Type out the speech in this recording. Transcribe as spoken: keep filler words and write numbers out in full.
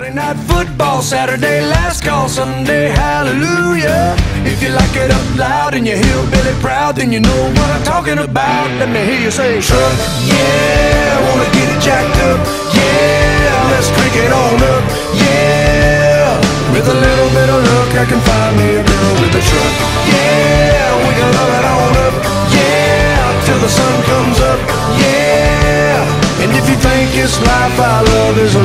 Friday night football, Saturday last call, Sunday hallelujah. If you like it up loud and you're hillbilly proud, then you know what I'm talking about. Let me hear you say truck, yeah, wanna get it jacked up, yeah, let's drink it on up, yeah. With a little bit of luck I can find me a girl with a truck, yeah, we can love it on up, yeah, till the sun comes up, yeah. And if you think it's life, our love is a